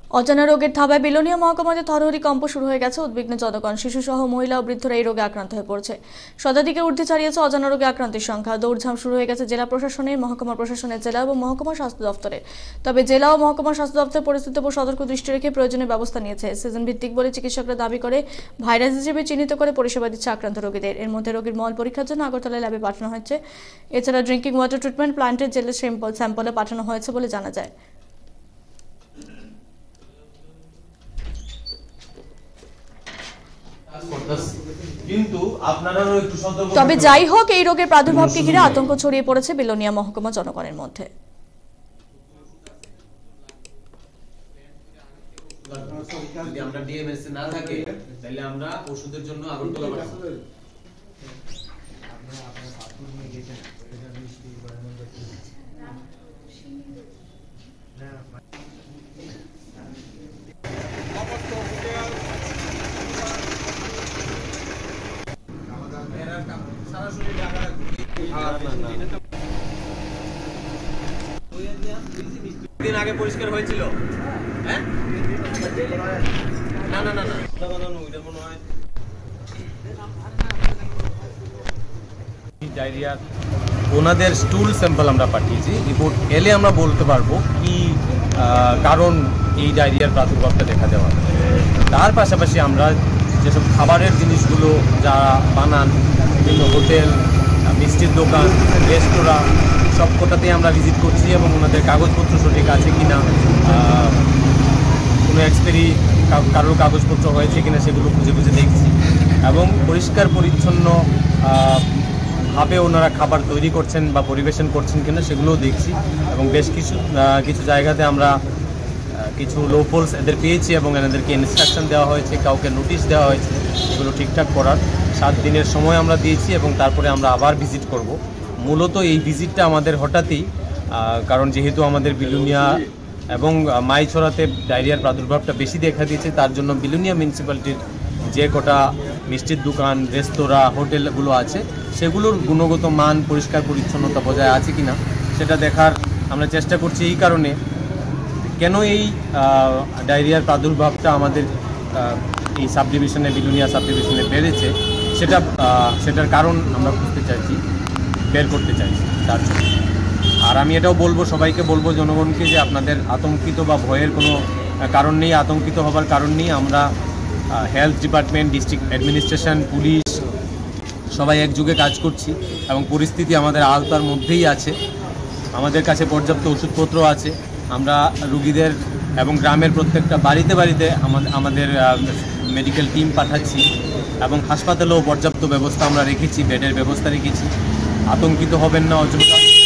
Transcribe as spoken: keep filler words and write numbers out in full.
অজানা রোগের থাবায় বিলোনিয়া মহকুমাতে থরহরি কম্প শুরু হয়ে গেছে। উদ্বিগ্ন জনগণ, শিশুসহ মহিলা ও বৃদ্ধরা এই রোগে আক্রান্ত হয়ে পড়ছে। শতাধিকের ঊর্ধ্বে ছাড়িয়েছে অজানা রোগে আক্রান্তের সংখ্যা। দৌড়ঝাঁপ শুরু হয়ে গেছে জেলা প্রশাসনের, মহকুমা প্রশাসনের, জেলা এবং মহকুমা স্বাস্থ্য দপ্তরের। তবে জেলা ও মহকুমা স্বাস্থ্য দপ্তর পরিস্থিতির উপর সতর্ক দৃষ্টি রেখে প্রয়োজনীয় ব্যবস্থা নিয়েছে। সিজন ভিত্তিক বলে চিকিৎসকরা দাবি করে ভাইরাস হিসেবে চিহ্নিত করে পরিষেবা দিচ্ছে আক্রান্ত রোগীদের। এর মধ্যে রোগীর মল পরীক্ষার জন্য আগরতলা ল্যাবে পাঠানো হয়েছে। এছাড়া ড্রিঙ্কিং ওয়াটার ট্রিটমেন্ট প্ল্যান্টের জেলের স্যাম্পল স্যাম্পলে পাঠানো হয়েছে বলে জানা যায়। তবে যাই হোক, এই রোগের প্রাদুর্ভাবকে ঘিরে আতঙ্ক ছড়িয়ে পড়েছে বিলোনিয়া মহকুমা জনগণের মধ্যে। যদি আমরা ডিএমএস না থাকে তাহলে আমরা ওষুধের জন্য আগরতলা পাঠাবো। দিন আগে পরিষ্কার হয়েছিল। হ্যাঁ না না না না বানানো এটা মনে হয় ডায়রিয়া। ওনাদের স্টুল স্যাম্পল আমরা পাঠিয়েছি, রিপোর্ট এলে আমরা বলতে পারবো কি কারণ এই ডায়রিয়ার প্রাদুর্ভাবটা দেখা দেওয়া। তার পাশাপাশি আমরা যেসব খাবারের জিনিসগুলো যারা বানান, বিভিন্ন হোটেল, মিষ্টির দোকান, রেস্তোরাঁ, সব কোটাতেই আমরা ভিজিট করছি এবং ওনাদের কাগজপত্র সঠিক আছে কিনা, কোনো এক্সপায়ারি কারোর কাগজপত্র হয়েছে কিনা সেগুলো খুঁজে খুঁজে দেখছি এবং পরিষ্কার পরিচ্ছন্ন ভাবে ওনারা খাবার তৈরি করছেন বা পরিবেশন করছেন কিনা সেগুলোও দেখছি। এবং বেশ কিছু কিছু জায়গাতে আমরা কিছু লোফলস এদের পেয়েছি এবং এনাদেরকে ইনস্ট্রাকশন দেওয়া হয়েছে, কাউকে নোটিশ দেওয়া হয়েছে এগুলো ঠিকঠাক করার। সাত দিনের সময় আমরা দিয়েছি এবং তারপরে আমরা আবার ভিজিট করব। মূলত এই ভিজিটটা আমাদের হঠাৎই, কারণ যেহেতু আমাদের বিলোনিয়া এবং মাইছড়াতে ডায়রিয়ার প্রাদুর্ভাবটা বেশি দেখা দিয়েছে, তার জন্য বিলোনিয়া মিউনিসিপ্যালিটির যে কটা মিষ্টির দোকান, রেস্তোরাঁ, হোটেলগুলো আছে সেগুলোর গুণগত মান, পরিষ্কার পরিচ্ছন্নতা বজায় আছে কিনা সেটা দেখার আমরা চেষ্টা করছি। এই কারণে কেন এই ডায়রিয়ার প্রাদুর্ভাবটা আমাদের এই সাব ডিভিশনে, বিলোনিয়া সাব ডিভিশনে বেড়েছে সেটা সেটার কারণ আমরা বুঝতে চাইছি, বের করতে চাইছি তার জন্য। আর আমি এটাও বলবো, সবাইকে বলবো, জনগণকে, যে আপনাদের আতঙ্কিত বা ভয়ের কোনো কারণ নেই, আতঙ্কিত হবার কারণ নেই। আমরা health department, district administration, police সবাই একযোগে কাজ করছি এবং পরিস্থিতি আমাদের আওতার মধ্যেই আছে। আমাদের কাছে পর্যাপ্ত ওষুধপত্র আছে। আমরা রুগীদের এবং গ্রামের প্রত্যেকটা বাড়িতে বাড়িতে আমাদের মেডিকেল টিম পাঠাচ্ছি এবং হাসপাতালেও পর্যাপ্ত ব্যবস্থা আমরা রেখেছি, বেডের ব্যবস্থা রেখেছি। আতঙ্কিত হবেন না অযথা।